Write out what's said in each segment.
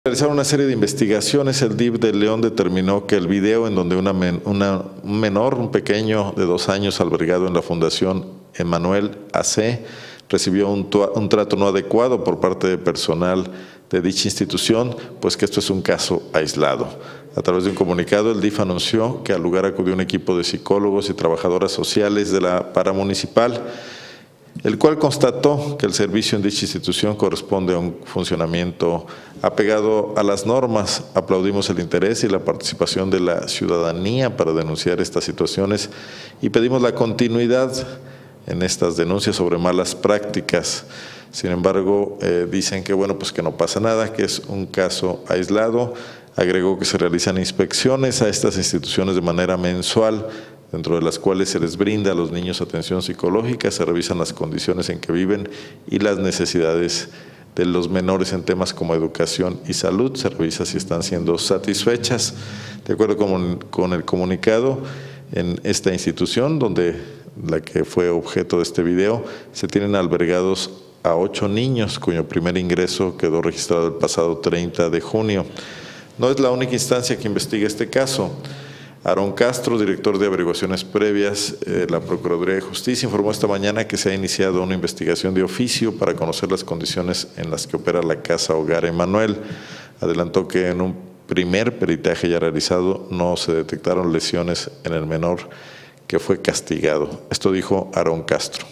Realizar una serie de investigaciones, el DIF de León determinó que el video en donde un menor, un pequeño de 2 años albergado en la Fundación Emmanuel AC, recibió un trato no adecuado por parte de personal de dicha institución, pues que esto es un caso aislado. A través de un comunicado, el DIF anunció que al lugar acudió un equipo de psicólogos y trabajadoras sociales de la paramunicipal, el cual constató que el servicio en dicha institución corresponde a un funcionamiento apegado a las normas. Aplaudimos el interés y la participación de la ciudadanía para denunciar estas situaciones y pedimos la continuidad en estas denuncias sobre malas prácticas. Sin embargo, dicen que bueno, pues que no pasa nada, que es un caso aislado. Agregó que se realizan inspecciones a estas instituciones de manera mensual, dentro de las cuales se les brinda a los niños atención psicológica, se revisan las condiciones en que viven y las necesidades de los menores en temas como educación y salud, se revisa si están siendo satisfechas. De acuerdo con el comunicado, en esta institución, donde la que fue objeto de este video, se tienen albergados a 8 niños, cuyo primer ingreso quedó registrado el pasado 30 de junio. No es la única instancia que investiga este caso. Aarón Castro, director de averiguaciones previas de la Procuraduría de Justicia, informó esta mañana que se ha iniciado una investigación de oficio para conocer las condiciones en las que opera la Casa Hogar Emmanuel. Adelantó que en un primer peritaje ya realizado no se detectaron lesiones en el menor que fue castigado. Esto dijo Aarón Castro.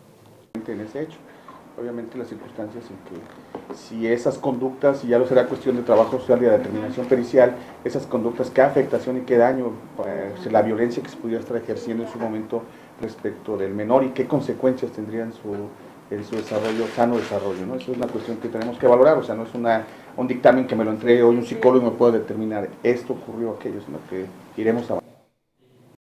En ese hecho, obviamente las circunstancias en que si esas conductas, y ya lo será cuestión de trabajo social y de determinación pericial, esas conductas, qué afectación y qué daño, la violencia que se pudiera estar ejerciendo en su momento respecto del menor y qué consecuencias tendría en su desarrollo, sano desarrollo, ¿no? Eso es una cuestión que tenemos que valorar, o sea, no es un dictamen que me lo entregue hoy un psicólogo y me pueda determinar esto ocurrió aquello, sino que iremos a